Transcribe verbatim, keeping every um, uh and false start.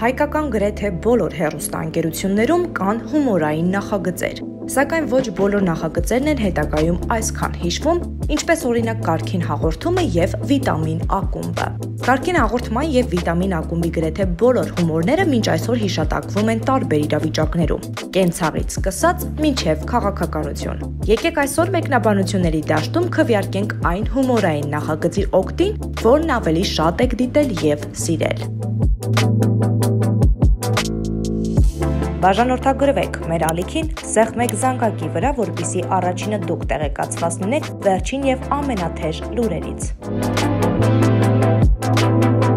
Հայկական գրեթե բոլոր հեռուստաընկերություններում կան հումորային նախագծեր, սակայն ոչ բոլոր նախագծերն են հետագայում այսքան հիշվում, ինչպես օրինակ Կարգին հաղորդումը եւ Վիտամին ակումբը։ Կարգին հաղորդման եւ Վիտամին ակումբի գրեթե բոլոր հումորները մինչ այսօր հիշատակվում են տարբեր իրավիճակներում, կենցաղից սկսած մինչեւ քաղաքականություն։ Եկեք այսօր մեկնաբանությունների դաշտում քվեարկենք այն հումորային նախագծի օգտին, որն ավելի շատ եք դիտել եւ սիրել։ Բաժանորդագրվեք մեր ալիքին սեղմեք զանգակի վրա, որպեսզի առաջինը դուք տեղեկացված լինեք վերջին եւ ամենաթեժ լուրերից։